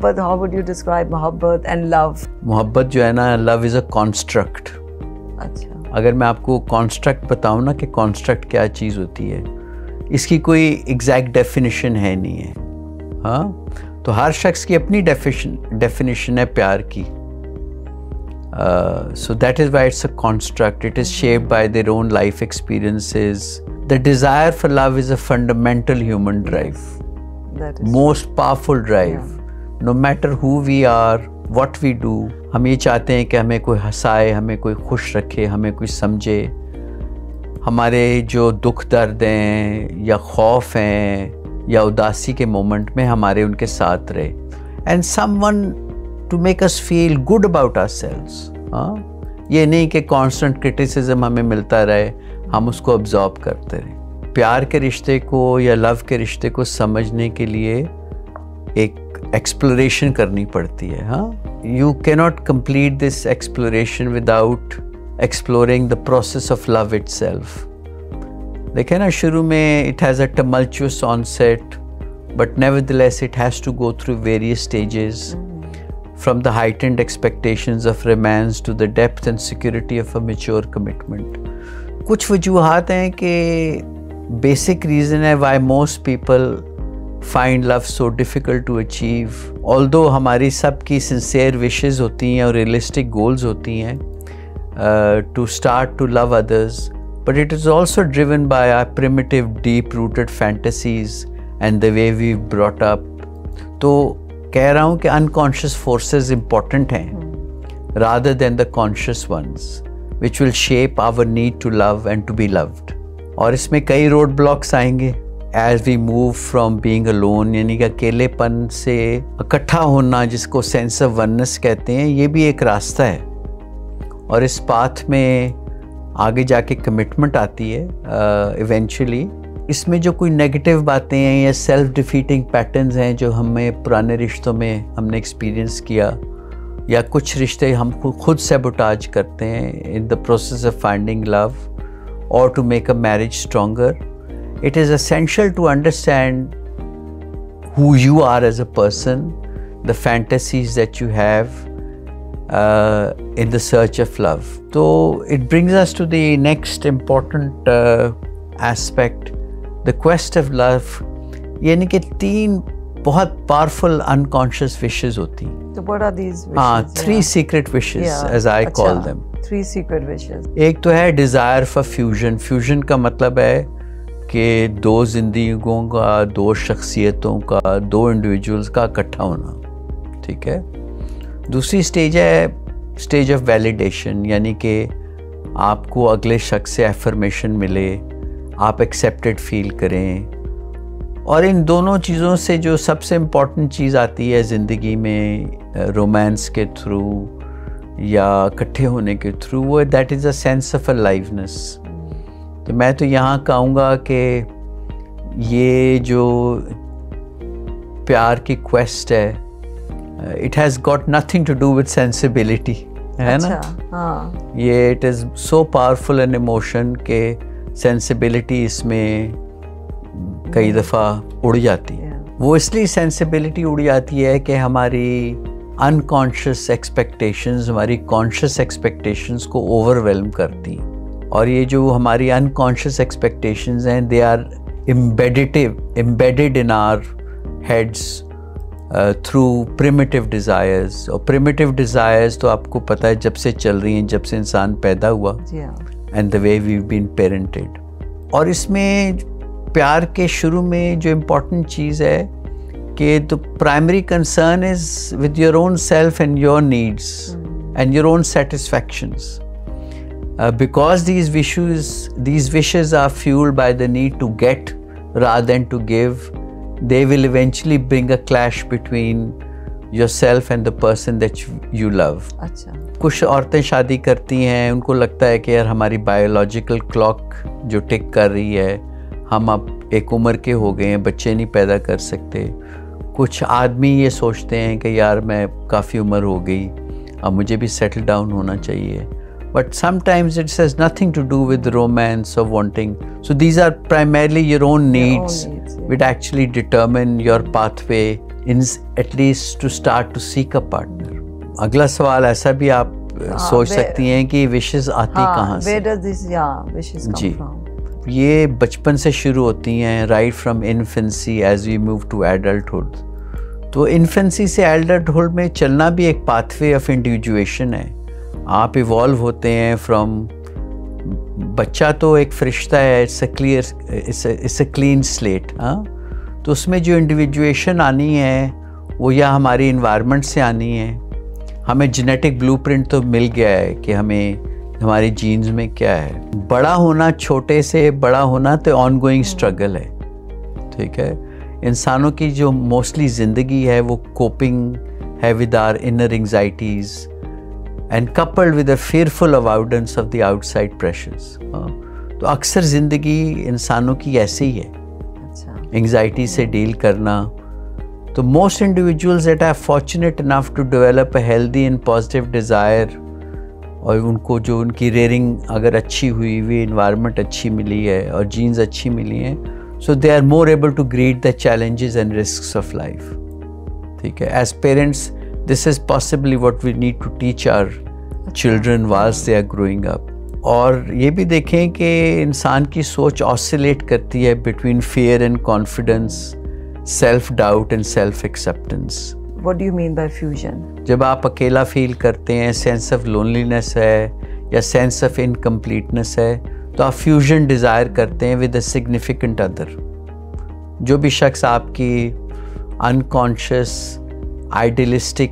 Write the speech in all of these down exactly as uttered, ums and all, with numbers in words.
मोहब्बत, how would you describe मोहब्बत and love? मोहब्बत जो है ना, love is a construct. अच्छा. अगर मैं आपको construct बताऊँ ना कि construct क्या चीज़ होती है, इसकी कोई exact definition है नहीं है. हाँ, तो हर शख्स की अपनी definition definition है प्यार की. Uh, so that is why it's a construct. It is shaped by their own life experiences. The desire for love is a fundamental human drive. That is Most powerful drive. Yeah. No matter who we are, what we do, हम ये चाहते हैं कि हमें कोई हंसाए, हमें कोई खुश रखे, हमें कोई समझे. हमारे जो दुख दर्द हैं या खौफ हैं या उदासी के मोमेंट में हमारे उनके साथ रहे. And someone to make us feel good about ourselves. हाँ, ये नहीं कि constant criticism हमें मिलता रहे, हम उसको absorb करते रहे. प्यार के रिश्ते को या love के रिश्ते को समझने के लिए एक exploration करनी पड़ती है. हाँ, you cannot complete this exploration without exploring the process of love itself. देखें ना, शुरू में it has a tumultuous onset, but nevertheless it has to go through various stages. From the heightened expectations of romance to the depth and security of a mature commitment. कुछ वजूहात हैं कि basic reason है why most people find love so difficult to achieve. Although हमारी सबकी sincere wishes होती हैं और realistic goals होती हैं uh, to start to love others, but it is also driven by our primitive, deep-rooted fantasies and the way we've brought up. तो कह रहा हूँ कि unconscious forces important हैं rather than the conscious ones, which will shape our need to love and to be loved. और इसमें कई road blocks आएंगे as we move from being alone, यानी कि अकेलेपन से इकट्ठा होना, जिसको sense of oneness कहते हैं, ये भी एक रास्ता है. और इस path में आगे जाके commitment आती है uh, eventually. इसमें जो कोई नेगेटिव बातें हैं या सेल्फ डिफीटिंग पैटर्न्स हैं जो हमें पुराने रिश्तों में हमने एक्सपीरियंस किया, या कुछ रिश्ते हम खुद सैबोटाज करते हैं in the process of finding love और to make a marriage stronger, it is essential to understand who you are as a person, the fantasies that you have in the search of love. तो it brings us to the next important aspect, The quest of love. यानी कि तीन बहुत powerful unconscious wishes होती हैं. So what are these wishes? हाँ, three yeah. secret wishes yeah. as I अच्छा, call them. Three secret wishes. एक तो है desire for fusion. Fusion का मतलब है कि दो जिंदगियों का, दो शख्सियतों का, दो इंडिविजुअल्स का इकट्ठा होना. ठीक है. दूसरी स्टेज है स्टेज ऑफ वैलिडेशन, यानी कि आपको अगले शख्स से एफर्मेशन मिले, आप एक्सेप्टेड फील करें. और इन दोनों चीज़ों से जो सबसे इम्पॉर्टेंट चीज़ आती है ज़िंदगी में रोमांस के थ्रू या इकट्ठे होने के थ्रू, वो that is a sense of a liveness. तो मैं तो यहाँ कहूँगा कि ये जो प्यार की क्वेस्ट है, it has got nothing to do with sensibility, है ना. हाँ. ये it is so powerful an emotion के सेंसिबिलिटी इसमें कई दफ़ा उड़ जाती है. yeah. वो इसलिए सेंसिबिलिटी उड़ जाती है कि हमारी अनकॉन्शियस एक्सपेक्टेशंस हमारी कॉन्शियस एक्सपेक्टेशंस को ओवरवेलम करती. और ये जो हमारी अनकॉन्शियस एक्सपेक्टेशंस हैं, they are embedded embedded in our heads through primitive desires. और प्रिमिटिव डिज़ायर्स तो आपको पता है जब से चल रही हैं, जब से इंसान पैदा हुआ, yeah. and the way we've been parented. और इसमें प्यार के शुरू में जो इम्पोर्टेंट चीज़ है कि the primary concern is with your own self and your needs mm. and your own satisfactions. Uh, because these wishes, these wishes are fueled by the need to get rather than to give, they will eventually bring a clash between yourself and the person that you, you love. अच्छा. कुछ औरतें शादी करती हैं, उनको लगता है कि यार हमारी बायोलॉजिकल क्लॉक जो टिक कर रही है, हम अब एक उम्र के हो गए हैं, बच्चे नहीं पैदा कर सकते. कुछ आदमी ये सोचते हैं कि यार मैं काफ़ी उम्र हो गई, अब मुझे भी सेटल डाउन होना चाहिए. But sometimes it has nothing to do with romance or wanting. So these are primarily your own needs, your own needs yeah. which actually determine your pathway in at least to start to seek a partner. अगला सवाल ऐसा भी आप हाँ, सोच सकती हैं कि विशेस आती हाँ, कहाँ से? Where does this, yeah, wishes come ji from? ये बचपन से शुरू होती हैं, right from infancy as we move to adulthood. तो इन्फेंसी से एडल्टहुड में चलना भी एक पाथवे ऑफ इंडिविजुएशन है। आप इवॉल्व होते हैं फ्रॉम, बच्चा तो एक फरिश्ता है, it's a clear, it's a clean slate. हाँ, तो उसमें जो इंडिविजुएशन आनी है वो या हमारी इन्वायरमेंट से आनी है। हमें जेनेटिक ब्लूप्रिंट तो मिल गया है कि हमें हमारी जीन्स में क्या है। बड़ा होना, छोटे से बड़ा होना तो ऑनगोइंग स्ट्रगल है, ठीक है। इंसानों की जो मोस्टली ज़िंदगी है वो कोपिंग है with our inner anxieties and coupled with a fearful avoidance of the outside pressures. तो अक्सर ज़िंदगी इंसानों की ऐसी ही है, एंग्जाइटी से डील करना। तो most individuals that are fortunate enough to develop a healthy and positive desire, और उनको जो उनकी रेयरिंग अगर अच्छी हुई हुई, इन्वायरमेंट अच्छी मिली है और जीन्स अच्छी मिली हैं, so they are more able to greet the challenges and risks of life, ठीक है। As parents this is possibly what we need to teach our children whilst they are growing up. और ये भी देखें कि इंसान की सोच ऑसिलेट करती है between fear and confidence, self doubt and self acceptance. What do you mean by fusion? जब आप अकेला फील करते हैं, सेंस ऑफ लोनलीनेस है या सेंस ऑफ इनकम्प्लीटनेस है, तो आप फ्यूजन डिज़ायर करते हैं विद अ सिग्निफिकेंट अदर। जो भी शख्स आपकी अनकॉन्शियस आइडियलिस्टिक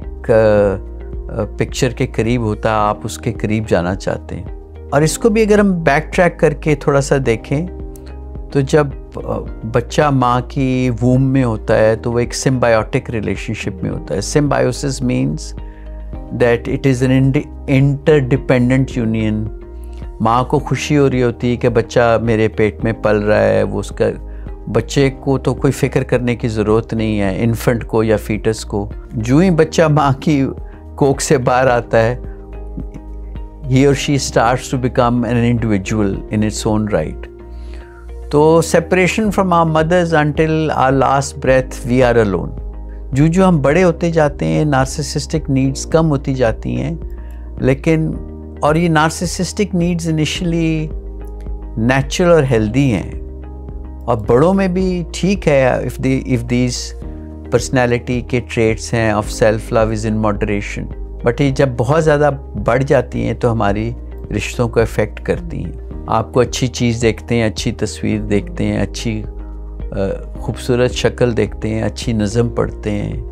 पिक्चर के करीब होता है, आप उसके करीब जाना चाहते हैं। और इसको भी अगर हम बैक ट्रैक करके थोड़ा सा देखें, तो जब बच्चा माँ की वूम में होता है तो वो एक सिम्बायोटिक रिलेशनशिप में होता है। Symbiosis means that it is an interdependent union. माँ को खुशी हो रही होती है कि बच्चा मेरे पेट में पल रहा है, वो उसका, बच्चे को तो कोई फिक्र करने की ज़रूरत नहीं है, इन्फेंट को या फीटस को। जो ही बच्चा माँ की कोख से बाहर आता है, he or she starts to become an individual in its own right. तो separation from our mothers until our last breath we are alone. जो जो हम बड़े होते जाते हैं, narcissistic needs कम होती जाती हैं, लेकिन और ये narcissistic needs initially natural और healthy हैं, और बड़ों में भी ठीक है if they if these personality के traits हैं of self love is in moderation. But ये जब बहुत ज़्यादा बढ़ जाती हैं तो हमारी रिश्तों को अफेक्ट करती हैं। आपको अच्छी चीज़ देखते हैं, अच्छी तस्वीर देखते हैं, अच्छी खूबसूरत शक्ल देखते हैं, अच्छी नज़म पढ़ते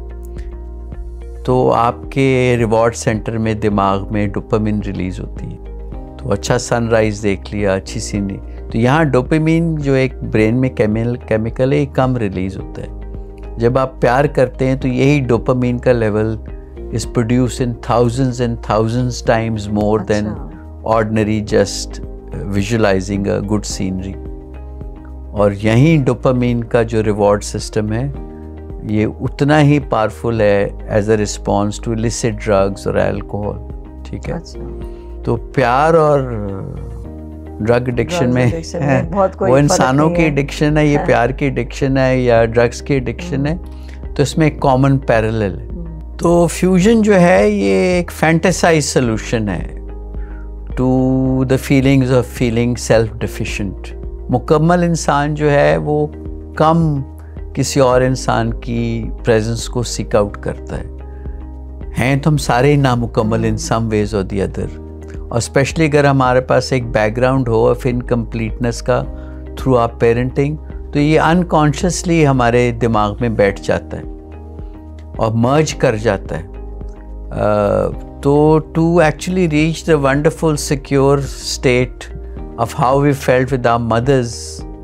हैं, तो आपके रिवॉर्ड सेंटर में, दिमाग में डोपामिन रिलीज़ होती है। तो अच्छा सनराइज़ देख लिया, अच्छी सीनरी, तो यहाँ डोपामिन जो एक ब्रेन में केमिकल केमिकल है, कम रिलीज़ होता है। जब आप प्यार करते हैं तो यही डोपामिन का level is produced in thousands and thousands times more Achha. than ordinary just visualizing a good scenery. और यही डोपामिन का जो रिवॉर्ड सिस्टम है, ये उतना ही पावरफुल है as a response to illicit drugs और अल्कोहल, ठीक है। अच्छा। तो प्यार और ड्रग एडिक्शन में, में वो इंसानों की एडिक्शन है, ये है। प्यार की एडिक्शन है या ड्रग्स की एडिक्शन है, तो इसमें एक कॉमन पैरेलल है। तो फ्यूजन जो है ये एक फैंटेसाइज सोल्यूशन है to the feelings of feeling self deficient. मुकम्मल इंसान जो है वो कम किसी और इंसान की प्रेजेंस को सीक आउट करता है। हैं तो हम सारे ही नामुकम्मल इन सम वेज और दी अदर, और स्पेशली अगर हमारे पास एक बैकग्राउंड हो ऑफ इनकम्प्लीटनेस का थ्रू आवर पेरेंटिंग, तो ये अनकॉन्शियसली हमारे दिमाग में बैठ जाता है और मर्ज कर जाता है। uh, तो to actually reach the wonderful secure state of how we felt with our mothers,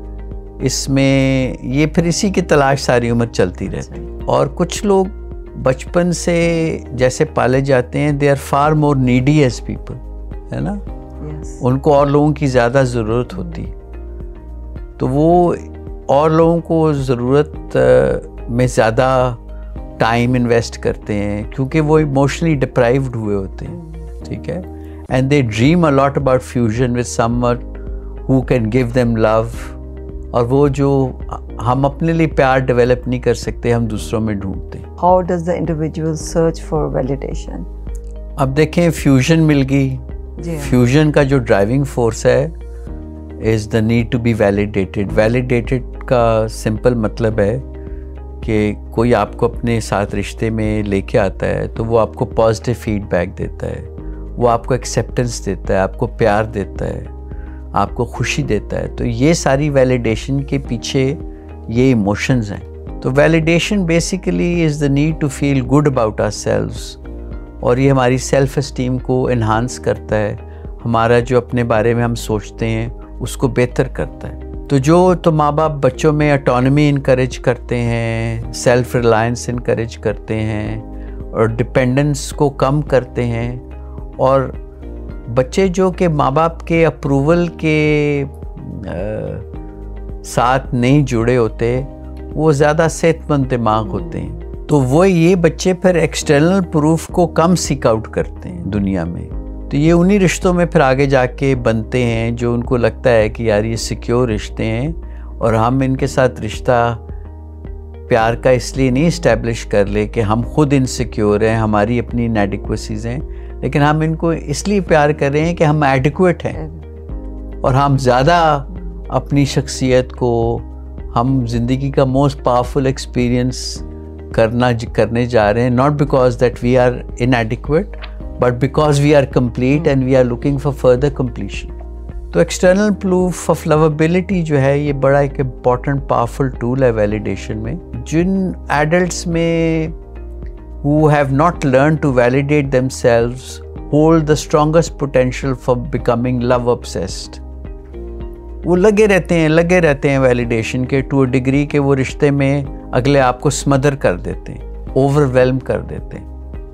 इसमें ये फिर इसी की तलाश सारी उम्र चलती रहती है। और कुछ लोग बचपन से जैसे पाले जाते हैं, they are far more needy as people, है ना। yes. उनको और लोगों की ज़्यादा ज़रूरत होती है, तो वो और लोगों को ज़रूरत में ज़्यादा टाइम इन्वेस्ट करते हैं क्योंकि वो इमोशनली डिप्राइव्ड हुए होते हैं, ठीक है। And they dream a lot about fusion with someone who can give them love और वो जो हम अपने लिए प्यार डेवलप नहीं कर सकते, हम दूसरों में ढूंढते हैं। How does the individual search for validation? अब देखें, फ्यूजन मिल गई। फ्यूजन का जो ड्राइविंग फोर्स है is the need to be validated. Validated का सिंपल मतलब है कि कोई आपको अपने साथ रिश्ते में लेके आता है तो वो आपको पॉजिटिव फीडबैक देता है, वो आपको एक्सेप्टेंस देता है, आपको प्यार देता है, आपको खुशी देता है। तो ये सारी वैलिडेशन के पीछे ये इमोशंस हैं। तो validation basically is the need to feel good about ourselves, और ये हमारी सेल्फ एस्टीम को एनहांस करता है, हमारा जो अपने बारे में हम सोचते हैं उसको बेहतर करता है। तो जो तो माँ बाप बच्चों में ऑटोनॉमी इनकरेज करते हैं, सेल्फ रिलायंस इनकरेज करते हैं और डिपेंडेंस को कम करते हैं, और बच्चे जो कि माँ बाप के अप्रूवल के आ, साथ नहीं जुड़े होते वो ज़्यादा सेहतमंद दिमाग होते हैं। तो वो ये बच्चे फिर एक्सटर्नल प्रूफ को कम सीक आउट करते हैं दुनिया में। तो ये उन्हीं रिश्तों में फिर आगे जाके बनते हैं जो उनको लगता है कि यार ये सिक्योर रिश्ते हैं और हम इनके साथ रिश्ता प्यार का इसलिए नहीं इस्टेब्लिश कर ले कि हम खुद इनसिक्योर हैं, हमारी अपनी इनएडिक्वेसीज हैं, लेकिन हम इनको इसलिए प्यार कर रहे हैं कि हम एडिक्वेट हैं और हम ज़्यादा अपनी शख्सियत को, हम ज़िंदगी का मोस्ट पावरफुल एक्सपीरियंस करना करने जा रहे हैं, not because that we are inadequate but because we are complete and we are looking for further completion. तो एक्सटर्नल प्रूफ ऑफ लवेबिलिटी जो है ये बड़ा एक इम्पॉर्टेंट पावरफुल टूल है वैलिडेशन में। जिन एडल्ट्स में who have not learned to validate themselves hold the strongest potential for becoming love obsessed। वो लगे रहते हैं लगे रहते हैं वैलिडेशन के टू अ डिग्री के वो रिश्ते में अगले आप को स्मदर कर देते हैं, ओवरवेल्म कर देते हैं।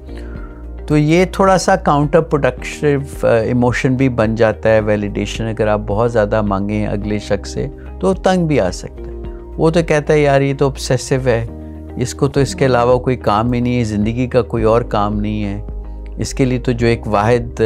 तो ये थोड़ा सा काउंटर प्रोडक्टिव इमोशन भी बन जाता है वैलिडेशन। अगर आप बहुत ज़्यादा मांगें अगले शख्स से तो तंग भी आ सकता है। वो तो कहता है यार ये तो ऑब्सेसिव है, इसको तो इसके अलावा कोई काम ही नहीं है, ज़िंदगी का कोई और काम नहीं है, इसके लिए तो जो एक वाहिद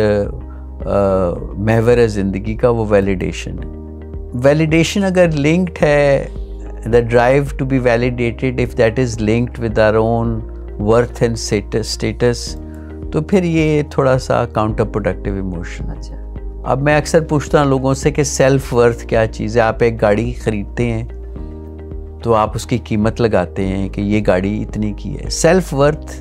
महवर है ज़िंदगी का वो वैलिडेशन है। वैलिडेशन अगर लिंक्ड है, the drive to be validated if that is linked with our own worth and status, तो फिर ये थोड़ा सा काउंटर प्रोडक्टिव इमोशन। अच्छा, अब मैं अक्सर पूछता हूँ लोगों से कि सेल्फ वर्थ क्या चीज़ है। आप एक गाड़ी खरीदते हैं तो आप उसकी कीमत लगाते हैं कि ये गाड़ी इतनी की है। सेल्फ वर्थ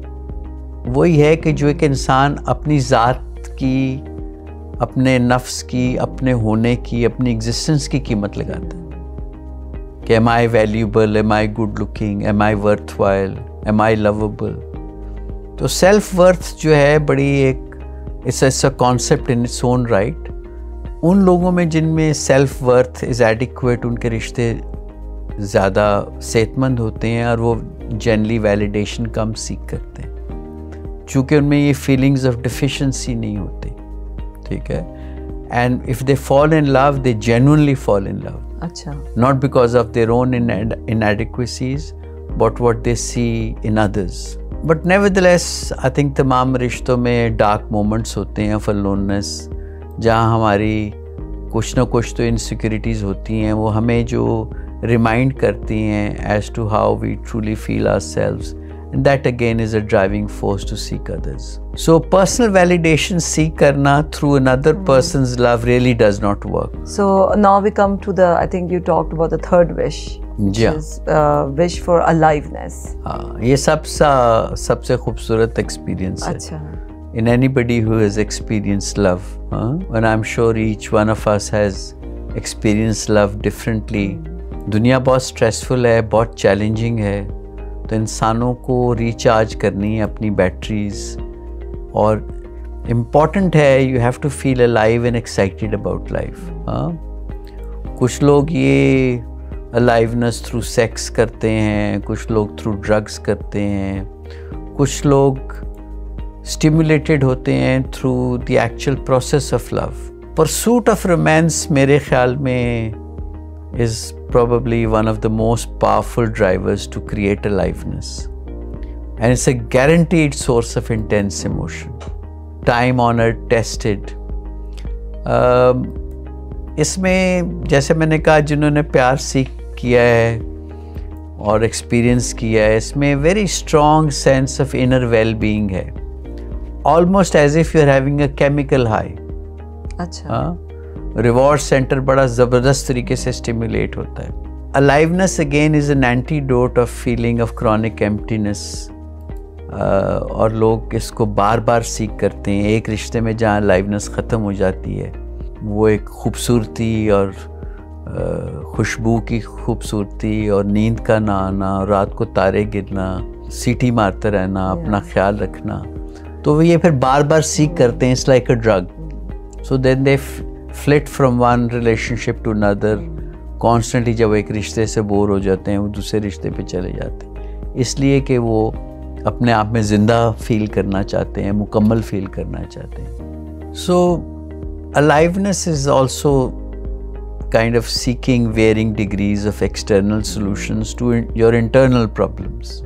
वही है कि जो एक इंसान अपनी ज़ात की, अपने नफ्स की, अपने होने की, अपनी एग्जिस्टेंस की कीमत लगाता है कि am I valuable, am I good looking, am I worthwhile, am I lovable. तो सेल्फ वर्थ जो है बड़ी एक it's a concept in its own right. उन लोगों में जिनमें सेल्फ वर्थ इज़ एडिक्वेट, उनके रिश्ते ज़्यादा सेहतमंद होते हैं और वो जनरली वैलिडेशन कम सीख करते हैं चूँकि उनमें ये फीलिंग्स ऑफ डिफिशिएंसी नहीं होती। ठीक है, and if they fall in love they genuinely fall in love, अच्छा, not because of their own inadequacies but what they see in others. But nevertheless I think तमाम रिश्तों में डार्क मोमेंट्स होते हैं फॉर लोननेस, जहाँ हमारी कुछ ना कुछ तो इनसिक्योरिटीज़ होती हैं, वो हमें जो रिमाइंड करती हैं as to how we truly feel ourselves, and that again is a driving force to seek others. So personal validation seek करना through another person's love really does not work. So now we come to the, I think you talked about the third wish, which yeah. is uh, wish for aliveness. हाँ, ये सबसे सबसे खूबसूरत experience है। अच्छा, in anybody who has experienced love, huh? and I'm sure each one of us has experienced love differently. दुनिया बहुत stressful है, बहुत चैलेंजिंग है, तो इंसानों को रिचार्ज करनी है अपनी बैटरीज, और इम्पॉर्टेंट है you have to feel alive and excited about life. हाँ, कुछ लोग ये अलाइवनेस थ्रू सेक्स करते हैं, कुछ लोग थ्रू ड्रग्स करते हैं, कुछ लोग स्टिमुलेटेड होते हैं through the actual process of love. Pursuit of romance मेरे ख्याल में is probably one of the most powerful drivers to create aliveness, and it's a guaranteed source of intense emotion, time honored, tested. um, इसमें जैसे मैंने कहा, जिन्होंने प्यार सीख किया है और एक्सपीरियंस किया है, इसमें very strong sense of inner well being है, almost as if you are having a chemical high. अच्छा। हाँ, रिवॉर्ड सेंटर बड़ा ज़बरदस्त तरीके से स्टिमुलेट होता है। Aliveness again is an antidote of feeling of chronic emptiness, और लोग इसको बार बार सीख करते हैं। एक रिश्ते में जहाँ अलाइवनेस ख़त्म हो जाती है, वो एक खूबसूरती और खुशबू की खूबसूरती और नींद का ना आना, रात को तारे गिरना, सीटी मारते रहना, अपना ख्याल रखना, तो ये फिर बार बार सीख करते हैं। It's like a drug. So then they flit from one relationship to another. Constantly जब एक रिश्ते से बोर हो जाते हैं, वो दूसरे रिश्ते पे चले जाते हैं, इसलिए कि वो अपने आप में ज़िंदा फील करना चाहते हैं, मुकम्मल फील करना चाहते हैं। So aliveness is also kind of seeking varying degrees of external solutions to in your internal problems.